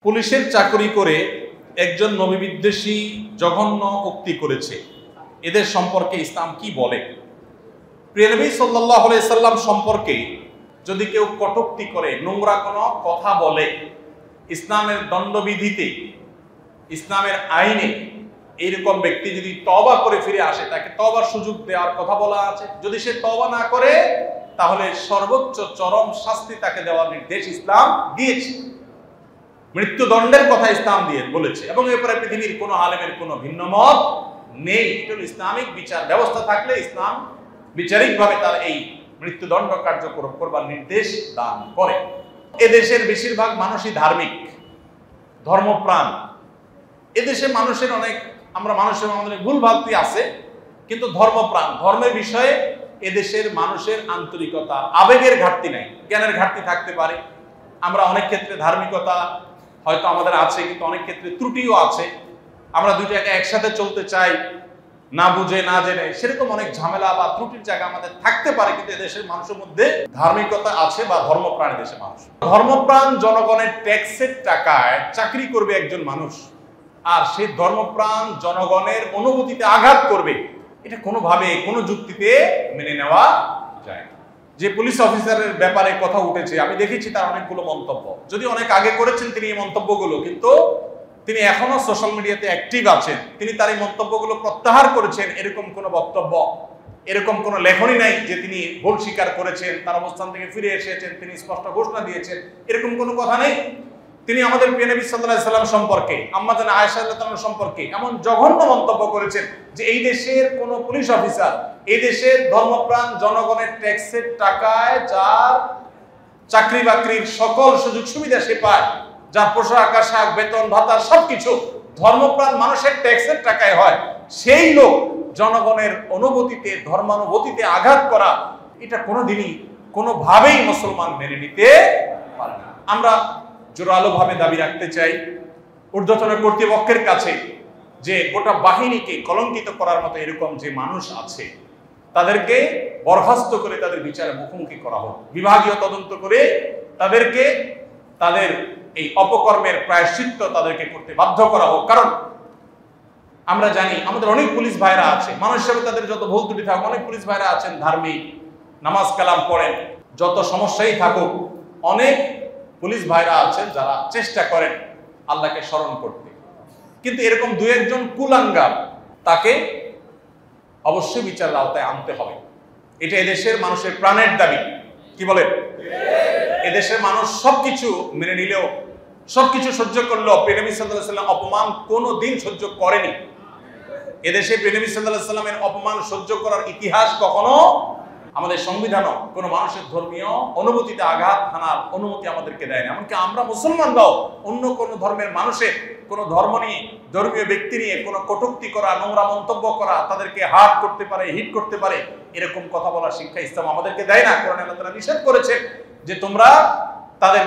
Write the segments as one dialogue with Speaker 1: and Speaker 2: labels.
Speaker 1: পুলিশের চাকরি করে একজন নবী বিদ্বেষী জঘন্য উক্তি করেছে, এদের সম্পর্কে ইসলাম কি বলে? প্রিয় নবী সাল্লাল্লাহু আলাইহি সাল্লাম সম্পর্কে যদি কেউ কটূক্তি করে, নোংরা কোনো কথা বলে, ইসলামের দণ্ডবিধিতে, ইসলামের আইনে এইরকম ব্যক্তি যদি তওবা করে ফিরে আসে, তাকে তওবার সুযোগ দেওয়ার কথা বলা আছে। যদি সে তওবা না করে, তাহলে সর্বোচ্চ চরম শাস্তি তাকে দেওয়ার নির্দেশ ইসলাম দিয়েছে। মৃত্যুদণ্ডের কথা ইসলাম দিয়ে বলেছে, এবং এরপরে পৃথিবীর কোনো আলেমের কোনো ভিন্ন মত নেই। এটা ইসলামিক বিচার ব্যবস্থা থাকলে ইসলাম বিচারিকভাবে তার এই মৃত্যুদণ্ড কার্যকর করবার নির্দেশ দান করে। এদেশের বেশিরভাগ মানুষই ধার্মিক, ধর্মপ্রাণ। এদেশে মানুষের মানুষের অনেক ভুল ভ্রান্তি আছে, কিন্তু ধর্মপ্রাণ, ধর্মের বিষয়ে এদেশের মানুষের আন্তরিকতা, আবেগের ঘাটতি নাই। জ্ঞানের ঘাটতি থাকতে পারে। আমরা অনেক ক্ষেত্রে ধার্মিকতা হয়তো আমাদের আছে, কিন্তু অনেক ক্ষেত্রে ত্রুটিও আছে। আমরা দুইটাকে একসাথে চলতে চাই, না বুঝে না জেনে, সেরকম অনেক ঝামেলা বা ত্রুটির জায়গা আমাদের থাকতে পারে। কিন্তু এদেশের মানুষের মধ্যে ধার্মিকতা আছে বা ধর্মপ্রাণ দেশের মানুষ। ধর্মপ্রাণ জনগণের ট্যাক্সের টাকায় চাকরি করবে একজন মানুষ, আর সেই ধর্মপ্রাণ জনগণের অনুভূতিতে আঘাত করবে, এটা কোনোভাবে কোনো যুক্তিতে মেনে নেওয়া যায় না। যে পুলিশ অফিসারের ব্যাপারে কথা উঠেছে, আমি দেখেছি তার অনেকগুলো মন্তব্য, যদি অনেক আগে করেছেন তিনি এই মন্তব্যগুলো, কিন্তু তিনি এখনো সোশ্যাল মিডিয়াতে অ্যাক্টিভ আছেন। তিনি তার এই মন্তব্যগুলো প্রত্যাহার করেছেন। এরকম কোনো বক্তব্য, এরকম কোনো লেখনী নাই যে তিনি ভুল স্বীকার করেছেন, তার অবস্থান থেকে ফিরে এসেছেন, তিনি স্পষ্ট ঘোষণা দিয়েছেন, এরকম কোনো কথা নেই। তিনি আমাদের প্রিয় নবী সাল্লাল্লাহু আলাইহি সাল্লাম সম্পর্কে, আম্মা জান আয়েশা রাদিয়াল্লাহু আনহা সম্পর্কে এমন জঘন্য মন্তব্য করেছেন যে এই দেশের কোন পুলিশ অফিসার, এই দেশের ধর্মপ্রাণ জনগণের ট্যাক্সের টাকায় যার চাকরি বাকরির সকল সুযোগ সুবিধা সে পায়, যার পোশাক আশাক বেতন ভাতা সবকিছু ধর্মপ্রাণ মানুষের ট্যাক্সের টাকায় হয়, সেই লোক জনগণের অনুভূতিতে, ধর্মানুভূতিতে আঘাত করা, এটা কোনোদিনই কোনোভাবেই মুসলমান মেনে নিতে পারে না। আমরা জোরালোভাবে দাবি রাখতে চাই ঊর্ধ্বতন কর্তৃপক্ষের কাছে যে গোটা বাহিনীকে কলঙ্কিত করার মতো এরকম যে মানুষ আছে, তাদেরকে বরখাস্ত করে তাদের বিচারে মুখোমুখি করা হোক। বিভাগীয় তদন্ত করে তাদেরকে তাদের এই অপকর্মের প্রায়শ্চিত্ত তাদেরকে করতে বাধ্য করা হোক। কারণ আমরা জানি আমাদের অনেক পুলিশ ভাইরা আছে, মানুষ হিসেবে তাদের যত ভুল ত্রুটি থাকুক, অনেক পুলিশ ভাইরা আছেন ধার্মিক, নামাজ কালাম পড়েন, যত সমস্যাই থাকুক, অনেক পুলিশ ভাইরা আছেন যারা চেষ্টা করেন আল্লাহকে স্মরণ করতে। কিন্তু এরকম দু একজন কুলাঙ্গার, তাকে অবশ্যই বিচারের আওতায় আনতে হবে। এটা এদেশের মানুষের প্রাণের দাবি। কি বলেন? এদেশের মানুষ সবকিছু মেনে নিলেও, সবকিছু সহ্য করলেও প্রিয় নবী সাল্লাল্লাহু আলাইহি সাল্লাম অপমান কোনো দিন সহ্য করেনি। এদেশে প্রিয় নবী সাল্লাল্লাহু আলাইহি সাল্লামের অপমান সহ্য করার ইতিহাস কখনো আমাদের সংবিধানও কোনো মানুষের ধর্মীয় অনুভূতিতে আঘাত হানার অনুমতি আমাদেরকে দেয় না। এমনকি আমরা মুসলমানরাও অন্য কোনো ধর্মের মানুষের কোনো ধর্ম নিয়ে, ধর্মীয় ব্যক্তি নিয়ে কোনো কটূক্তি করা, নোংরা মন্তব্য করা, তাদেরকে হার্ট করতে পারে, হিট করতে পারে, এরকম কথা বলার শিক্ষা ইসলাম আমাদেরকে দেয় না। কোরআনে আল্লাহ তাআলা নিষেধ করেছেন যে তোমরা তাদের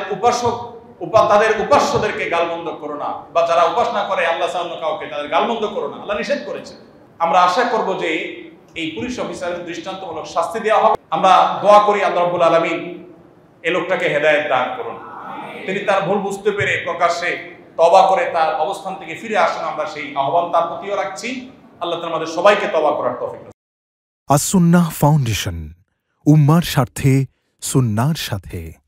Speaker 1: উপাস্যদেরকে গালমন্দ করো না, বা যারা উপাসনা করে আল্লাহ ছাড়া কাউকে, তাদের গালমন্দ করো না, আল্লাহ নিষেধ করেছেন। আমরা আশা করব যে এই পুলিশ অফিসারের দৃষ্টান্তমূলক শাস্তি দেওয়া হবে। আমরা দোয়া করি আল্লাহ রাব্বুল আলামিন এই লোকটাকে হেদায়েত দান করুন। তিনি তার ভুল বুঝতে পেরে প্রকাশ্যে তওবা করে তার অবস্থান থেকে ফিরে আসুন, আমরা সেই আহ্বান তার প্রতিও রাখছি। আল্লাহ তাআলা আমাদের সবাইকে তওবা করার তৌফিক দান।
Speaker 2: আস-সুন্নাহ ফাউন্ডেশন, উম্মার স্বার্থে সুন্নাহর সাথে।